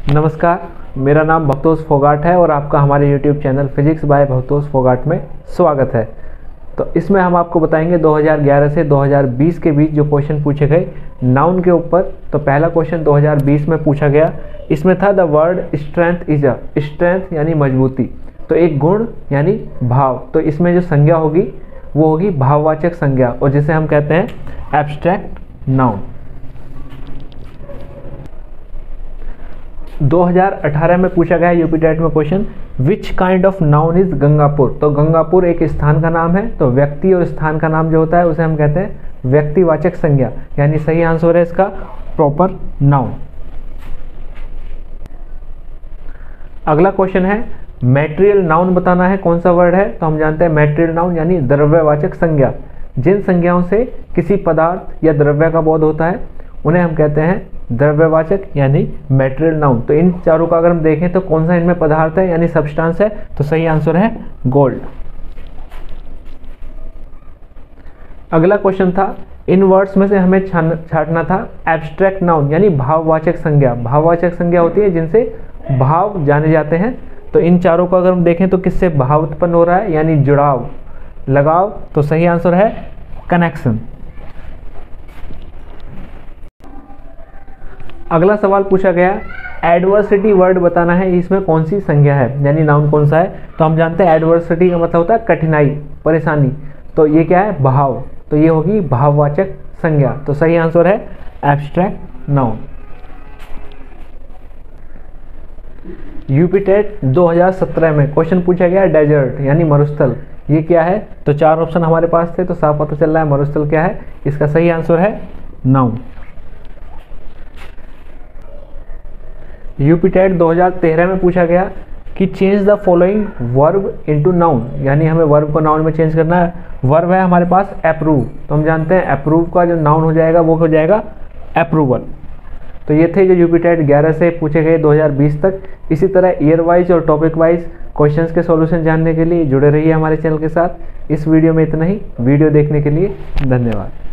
नमस्कार, मेरा नाम भवतोष फोगाट है और आपका हमारे YouTube channel physics by Bhavtosh Phogat में स्वागत है। तो इसमें हम आपको बताएंगे 2011 से 2020 के बीच जो क्वेश्चन पूछे गए नाउन के ऊपर। तो पहला क्वेश्चन 2020 में पूछा गया, इसमें था the word strength is a, strength यानी मजबूती, तो एक गुण यानी भाव। तो इसमें जो संज्ञा होगी वो होगी भाववाचक संज्ञा और जिसे हम कहते हैं एब्स्ट्रैक्ट नाउन। 2018 में पूछा गया यूपी टेट में question, which kind of noun is Gangapur. तो गंगापुर एक स्थान का नाम है, तो व्यक्ति और स्थान का नाम जो होता है उसे हम कहते हैं व्यक्तिवाचक संज्ञा, यानी सही आंसर है इसका प्रॉपर नाउन। अगला क्वेश्चन है मैटेरियल नाउन बताना है, कौन सा वर्ड है। तो हम जानते हैं मैटेरियल नाउन यानी द्रव्यवाचक संज्ञा। जिन संज्ञाओं से किसी पदार्थ या द्रव्य का बोध होता है उन्हें हम कहते हैं द्रव्यवाचक यानी मैटेरियल नाउन। तो इन चारों का अगर हम देखें तो कौन सा इनमें पदार्थ है यानी सब्सटेंस है, तो सही आंसर है गोल्ड। अगला क्वेश्चन था इन वर्ड्स में से हमें छांटना था एब्स्ट्रैक्ट नाउन यानी भाववाचक संज्ञा। भाववाचक संज्ञा होती है जिनसे भाव जाने जाते हैं। तो इन चारों को अगर हम देखें तो किससे भाव उत्पन्न हो रहा है यानी जुड़ाव, लगाव। तो सही आंसर है कनेक्शन। अगला सवाल पूछा गया एडवर्सिटी वर्ड बताना है, इसमें कौन सी संज्ञा है यानी नाउन कौन सा है। तो हम जानते हैं एडवर्सिटी का मतलब होता है कठिनाई, परेशानी। तो ये क्या है भाव, तो ये होगी भाववाचक संज्ञा। तो सही आंसर है एब्स्ट्रैक्ट नाउन। यूपी टेट 2017 में क्वेश्चन पूछा गया डेजर्ट यानी मरुस्थल, ये क्या है। तो चार ऑप्शन हमारे पास थे तो साफ पता चल रहा है मरुस्थल क्या है। इसका सही आंसर है नाउन। यूपी टेट 2013 में पूछा गया कि change the following verb into noun, यानी हमें वर्ब को नाउन में चेंज करना है। वर्ब है हमारे पास अप्रूव, तो हम जानते हैं अप्रूव का जो नाउन हो जाएगा वो हो जाएगा अप्रूवल। तो ये थे जो यूपी टेट 11 से पूछे गए 2020 तक। इसी तरह ईयर वाइज और टॉपिक वाइज क्वेश्चंस के सॉल्यूशन जानने के लिए जुड़े रहिए हमारे चैनल के साथ। इस वीडियो में इतना ही। वीडियो देखने के लिए धन्यवाद।